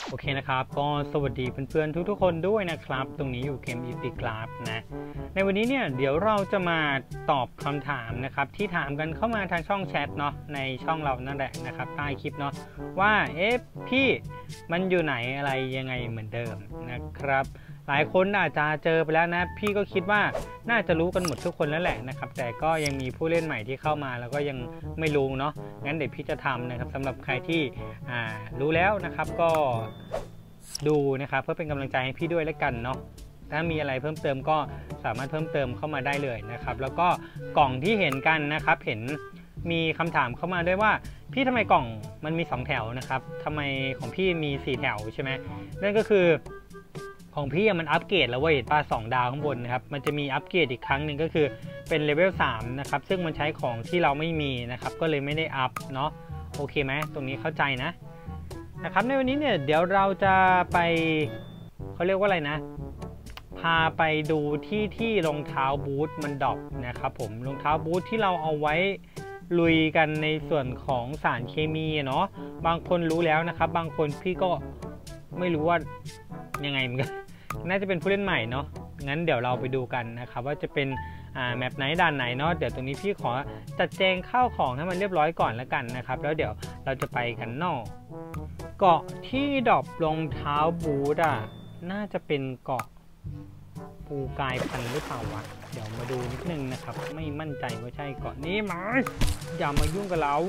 โอเคนะครับก็สวัสดีเพื่อนๆทุกๆคนด้วยนะครับตรงนี้อยู่เกมอีพิกราฟนะในวันนี้เนี่ยเดี๋ยวเราจะมาตอบคำถามนะครับที่ถามกันเข้ามาทางช่องแชทเนาะในช่องเรานั่นแหละนะครับใต้คลิปเนาะว่าพี่มันอยู่ไหนอะไรยังไงเหมือนเดิมนะครับหลายคนอาจจะเจอไปแล้วนะพี่ก็คิดว่าน่าจะรู้กันหมดทุกคนแล้วแหละนะครับแต่ก็ยังมีผู้เล่นใหม่ที่เข้ามาแล้วก็ยังไม่รู้เนาะงั้นเดี๋ยวพี่จะทำนะครับสำหรับใครที่รู้แล้วนะครับก็ดูนะครับเพื่อเป็นกำลังใจให้พี่ด้วยแล้วกันเนาะถ้ามีอะไรเพิ่มเติมก็สามารถเพิ่มเติมเข้ามาได้เลยนะครับแล้วก็กล่องที่เห็นกันนะครับเห็นมีคำถามเข้ามาด้วยว่าพี่ทำไมกล่องมันมี2แถวนะครับทำไมของพี่มี4แถวใช่ไหมนั่นก็คือของพี่มันอัปเกรดแล้วเว้ยป้า2 ดาวข้างบนนะครับมันจะมีอัปเกรดอีกครั้งหนึ่งก็คือเป็นเลเวล3นะครับซึ่งมันใช้ของที่เราไม่มีนะครับก็เลยไม่ได้อัพเนาะโอเคไหมตรงนี้เข้าใจนะครับในวันนี้เนี่ยเดี๋ยวเราจะไปเขาเรียกว่าอะไรนะพาไปดูที่รองเท้าบูทมันดรอปนะครับผมรองเท้าบูทที่เราเอาไว้ลุยกันในส่วนของสารเคมีเนาะบางคนรู้แล้วนะครับบางคนพี่ก็ไม่รู้ว่ายังไงเหมือนกันน่าจะเป็นผู้เล่นใหม่เนาะงั้นเดี๋ยวเราไปดูกันนะครับว่าจะเป็นแมปไหนด่านไหนเนาะเดี๋ยวตรงนี้พี่ขอจัดแจงข้าวของให้มันเรียบร้อยก่อนแล้วกันนะครับแล้วเดี๋ยวเราจะไปกันนอกเกาะที่ดรอปรองเท้าบูทน่าจะเป็นเกาะปูกายพันธุ์หรือเปล่าวะเดี๋ยวมาดูนิดนึงนะครับไม่มั่นใจว่าใช่เกาะนี้ไหมอย่ามายุ่งกับเรา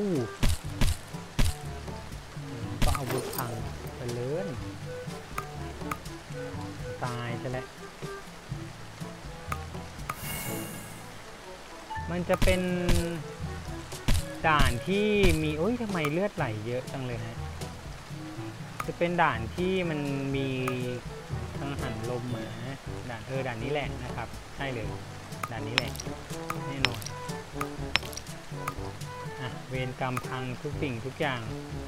ก็เอาบุกพังไปเลยตายจะแล้วมันจะเป็นด่านที่มีโอ้ยทำไมเลือดไหลเยอะจังเลยฮะจะเป็นด่านที่มันมีกังหันลมเหมือนด่านด่านนี้แหละนะครับใช่เลยด่านนี้แหละแน่นอนเวรกรรมพังทุกสิ่งทุกอย่าง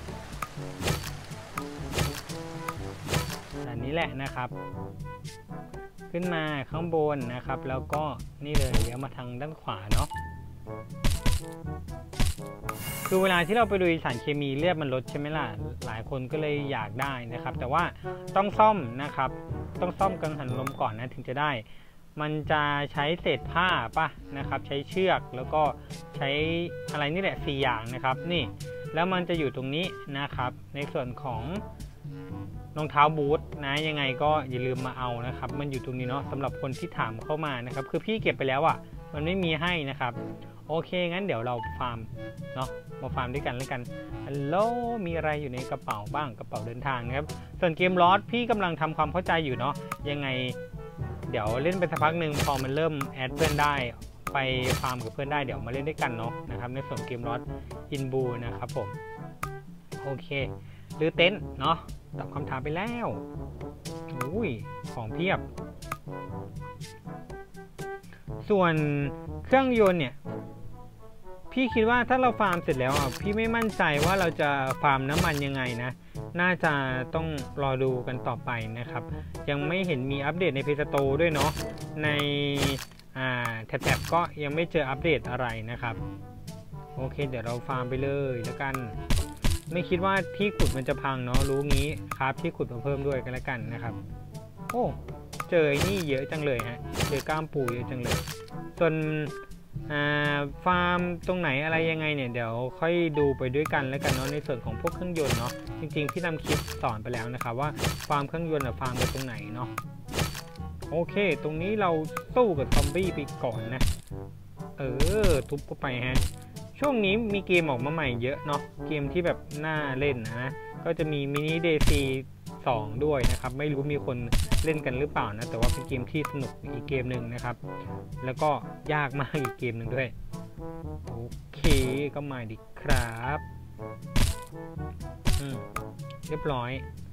ด่านนี้แหละนะครับขึ้นมาข้างบนนะครับแล้วก็นี่เลยเลี้ยวมาทางด้านขวาเนาะคือเวลาที่เราไปดูสารเคมีเลือดมันลดใช่ไหมล่ะหลายคนก็เลยอยากได้นะครับแต่ว่าต้องซ่อมนะครับต้องซ่อมกังหันลมก่อนนะถึงจะได้มันจะใช้เศษผ้าป่ะนะครับใช้เชือกแล้วก็ใช้อะไรนี่แหละ4อย่างนะครับนี่แล้วมันจะอยู่ตรงนี้นะครับในส่วนของรองเท้าบูทนะยังไงก็อย่าลืมมาเอานะครับมันอยู่ตรงนี้เนาะสำหรับคนที่ถามเข้ามานะครับคือพี่เก็บไปแล้วมันไม่มีให้นะครับโอเคงั้นเดี๋ยวเราฟาร์มเนาะมาฟาร์มด้วยกันแล้วกันฮัลโหลมีอะไรอยู่ในกระเป๋าบ้างกระเป๋าเดินทางนะครับส่วนเกมลอสพี่กำลังทำความเข้าใจอยู่เนาะยังไงเดี๋ยวเล่นไปสักพักหนึ่งพอมันเริ่มแอดเพื่อนได้ไปฟาร์มกับเพื่อนได้เดี๋ยวมาเล่นด้วยกันเนาะนะครับในส่วนเกมลอสอินบูนะครับผมโอเคหรือเต็นท์เนาะตอบคำถามไปแล้วอุ้ยของเพียบส่วนเครื่องยนต์เนี่ยพี่คิดว่าถ้าเราฟาร์มเสร็จแล้วพี่ไม่มั่นใจว่าเราจะฟาร์มน้ำมันยังไงนะน่าจะต้องรอดูกันต่อไปนะครับยังไม่เห็นมีอัปเดตในเพจสโตร์ด้วยเนาะในแท็บก็ยังไม่เจออัปเดตอะไรนะครับโอเคเดี๋ยวเราฟาร์มไปเลยแล้วกันไม่คิดว่าที่ขุดมันจะพังเนาะรู้งี้ครับที่ขุดมาเพิ่มด้วยกันแล้วกันนะครับโอ้เจอนี่เยอะจังเลยฮะเจอกล้ามปูเยอะจังเลยส่วนฟาร์มตรงไหนอะไรยังไงเนี่ยเดี๋ยวค่อยดูไปด้วยกันแล้วกันเนาะในส่วนของพวกเครื่องยนต์เนาะจริงๆพี่ทำคลิปสอนไปแล้วนะครับว่าฟาร์มเครื่องยนต์ฟาร์มไปตรงไหนเนาะโอเคตรงนี้เราสู้กับซอมบี้ไปก่อนนะทุบเข้าไปฮะช่วงนี้มีเกมออกมาใหม่เยอะเนาะเกมที่แบบน่าเล่นนะก็จะมีมินิเดซี2ด้วยนะครับไม่รู้มีคนเล่นกันหรือเปล่านะแต่ว่าเป็นเกมที่สนุกอีกเกมหนึ่งนะครับแล้วก็ยากมากอีกเกมหนึ่งด้วยโอเคก็มาดิครับเรียบร้อย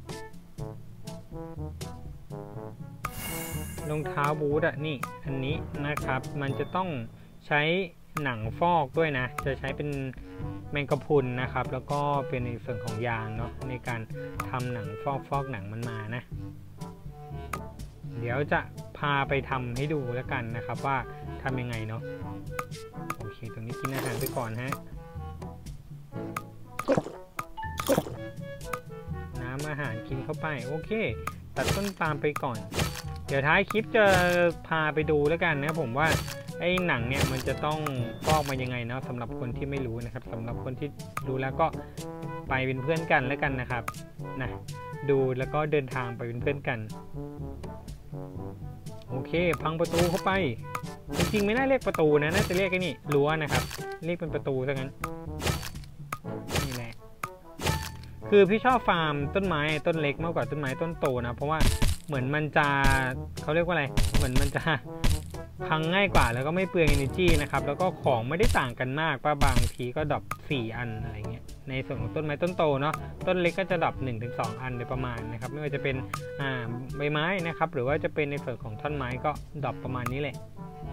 รองเท้าบูทนี่อันนี้นะครับมันจะต้องใช้หนังฟอกด้วยนะจะใช้เป็นแมงกะพรุนนะครับแล้วก็เป็นในส่วนของยางเนาะในการทำหนังฟอกหนังมันมานะเดี๋ยวจะพาไปทำให้ดูแล้วกันนะครับว่าทำยังไงเนาะโอเคตรงนี้กินอาหารไปก่อนฮะน้ำอาหารกินเข้าไปโอเคตัดต้นปาล์มไปก่อนเดี๋ยวท้ายคลิปจะพาไปดูแล้วกันนะผมว่าไอ้หนังเนี่ยมันจะต้องฟอกมายังไงเนาะสำหรับคนที่ไม่รู้นะครับสำหรับคนที่รู้แล้วก็ไปเป็นเพื่อนกันแล้วกันนะครับนะดูแล้วก็เดินทางไปเป็นเพื่อนกันโอเคพังประตูเข้าไปจริงๆไม่น่าเรียกประตูนะน่าจะเรียกไอ้นี่รั้วนะครับเรียกเป็นประตูซะงั้นนี่แหละคือพี่ชอบฟาร์มต้นไม้ต้นเล็กมากกว่าต้นไม้ต้นโตนะเพราะว่าเหมือนมันจะเขาเรียกว่าอะไรเหมือนมันจะพังง่ายกว่าแล้วก็ไม่เปลือง energy นะครับแล้วก็ของไม่ได้ต่างกันมากบางทีก็ดรอป4 อันอะไรเงี้ยในส่วนของต้นไม้ต้นโตเนาะต้นเล็กก็จะดรอป 1-2 อันโดยประมาณนะครับไม่ว่าจะเป็นใบไม้นะครับหรือว่าจะเป็นในส่วนของท่อนไม้ก็ดรอปประมาณนี้เลย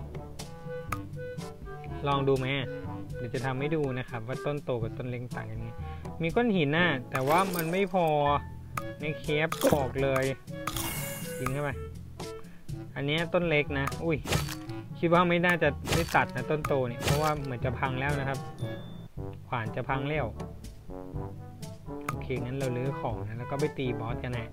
ลองดูไหมเดี๋ยวจะทำให้ดูนะครับว่าต้นโตกับต้นเล็กต่างกันไงมีก้อนหินน่ะแต่ว่ามันไม่พอในเคปบอกเลยกินเข้าไปอันนี้ต้นเล็กนะอุ้ยคิดว่าไม่น่าจะได้ตัดนะต้นโตเนี่ยเพราะว่าเหมือนจะพังแล้วนะครับขวานจะพังแล้วโอเคงั้นเราลื้อของนะแล้วก็ไปตีบอสกันนะ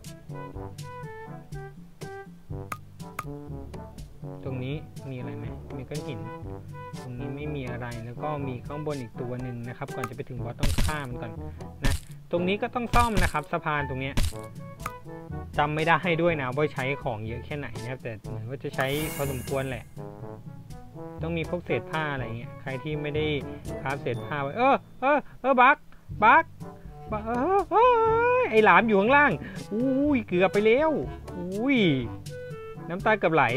ตรงนี้มีอะไรไหมมีก้อนหินตรงนี้ไม่มีอะไรแล้วก็มีข้างบนอีกตัวหนึ่งนะครับก่อนจะไปถึงบอสต้องฆ่ามันก่อนนะตรงนี้ก็ต้องซ่อมนะครับสะพานตรงนี้จำไม่ได้ด้วยนะว่าใช้ของเยอะแค่ไหนนะครับแต่เหมือนว่าจะใช้พอสมควรแหละต้องมีพวกเศษผ้าอะไรเงี้ยใครที่ไม่ได้คราฟเศษผ้าไว้บักไอหลามอยู่ข้างล่างอุ้ยเกือบไปแล้วอุ้ยน้ำตาเกือบไหล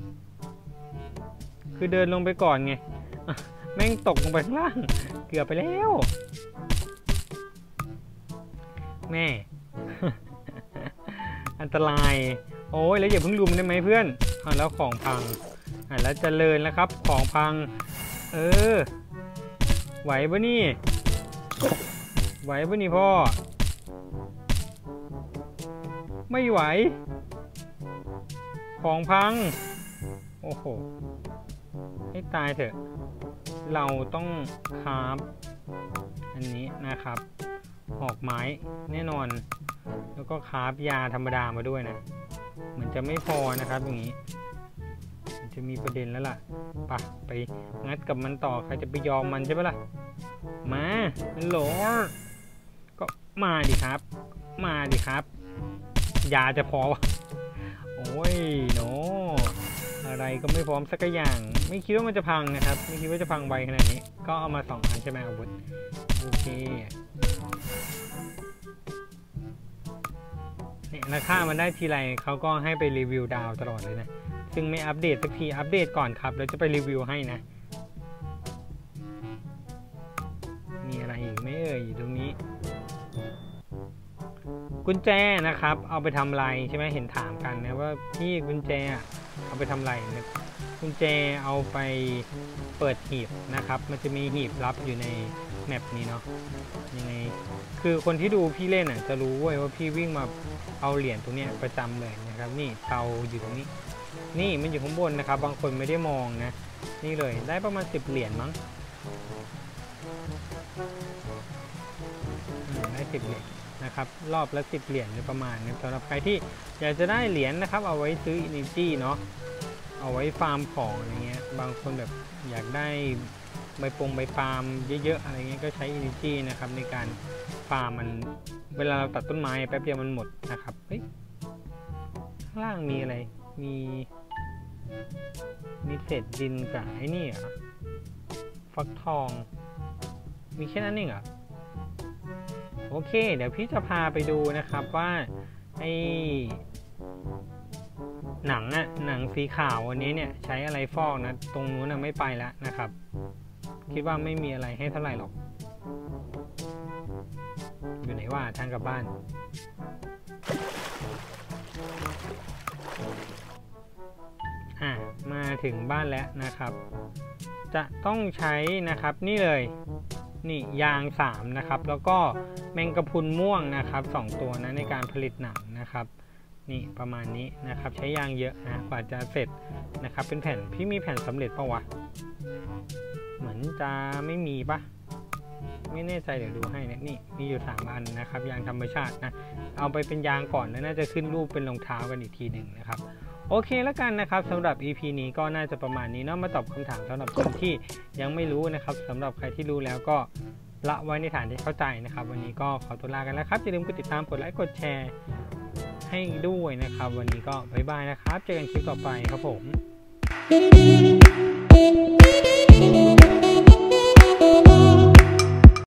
คือเดินลงไปก่อนไงแม่งตกลงไปข้างล่างเกือบไปแล้วแม่ อันตรายโอ้ยแล้วอย่าเพิ่งลุมได้ไหมเพื่อนแล้วของพังแล้วเจริญแล้วครับของพังไหวปะนี่ไหวปะนี่พ่อไม่ไหวของพังโอ้โหให้ตายเถอะเราต้องคราฟอันนี้นะครับหอกไม้แน่นอนแล้วก็คราฟยาธรรมดามาด้วยนะเหมือนจะไม่พอนะครับอย่างนี้มันจะมีประเด็นแล้วล่ะไปงัดกับมันต่อใครจะไปยอมมันใช่ปะล่ะมาโหลก็มาดิครับยาจะพอโอ้ยโนอะไรก็ไม่พร้อมสักอย่างไม่คิดว่ามันจะพังนะครับไม่คิดว่าจะพังไวขนาดนี้ก็เอามา2 อันใช่ไหมอาวุธโอเคเนี่ยราคามันได้ทีไรเขาก็ให้ไปรีวิวดาวตลอดเลยนะซึ่งไม่อัปเดตสักทีอัปเดตก่อนครับแล้วจะไปรีวิวให้นะมีอะไรอีกไม่เอ่ยตรงนี้กุญแจนะครับเอาไปทำอะไรใช่ไหมเห็นถามกันนะว่าพี่กุญแจเอาไปทำอะไรนะกุญแจเอาไปเปิดหีบนะครับมันจะมีหีบลับอยู่ในแมปนี้เนาะยังไงคือคนที่ดูพี่เล่นจะรู้เว้ยว่าพี่วิ่งมาเอาเหรียญตรงนี้ประจำเลยนะครับนี่เตาอยู่ตรงนี้นี่มันอยู่ข้างบนนะครับบางคนไม่ได้มองนะนี่เลยได้ประมาณ10 เหรียญมั้งได้10 เหรียญนะครับรอบละ10 เหรียญประมาณนี้สำหรับใครที่อยากจะได้เหรียญนะครับเอาไว้ซื้อ Energy เนาะเอาไว้ฟาร์มของอะไรเงี้ยบางคนแบบอยากได้ใบฟาร์มเยอะๆอะไรเงี้ยก็ใช้ Energy นะครับในการฟาร์มมันเวลาเราตัดต้นไม้แป๊บเดียวมันหมดนะครับเฮ้ยข้างล่างมีอะไรมีเศษดินกับไอ้นี่เหรอฟักทองมีแค่นั้นเองเหรอโอเคเดี๋ยวพี่จะพาไปดูนะครับว่าไอ้หนังสีขาววันนี้เนี่ยใช้อะไรฟอกนะตรงนู้นไม่ไปแล้วนะครับคิดว่าไม่มีอะไรให้เท่าไหร่หรอกอยู่ไหนว่าทางกลับบ้านมาถึงบ้านแล้วนะครับจะต้องใช้นะครับนี่เลยนี่ยาง3นะครับแล้วก็แมงกะพรุนม่วงนะครับ2 ตัวนะในการผลิตหนังนะครับนี่ประมาณนี้นะครับใช้ยางเยอะนะกว่าจะเสร็จนะครับเป็นแผ่นพี่มีแผ่นสำเร็จปะวะเหมือนจะไม่มีปะไม่แน่ใจเดี๋ยวดูให้นะนี่มีอยู่3 อันนะครับยางธรรมชาตินะเอาไปเป็นยางก่อนแล้วน่าจะขึ้นรูปเป็นรองเท้ากันอีกทีหนึ่งนะครับโอเคแล้วกันนะครับสำหรับ EP นี้ก็น่าจะประมาณนี้เนาะมาตอบคำถามสำหรับคนที่ยังไม่รู้นะครับสำหรับใครที่รู้แล้วก็ละไว้ในฐานที่เข้าใจนะครับวันนี้ก็ขอตัวลากันแล้วครับอย่าลืมกดติดตามกดไลค์กดแชร์ให้ด้วยนะครับวันนี้ก็บ๊ายบายนะครับเจอกันคลิปต่อไปครับผม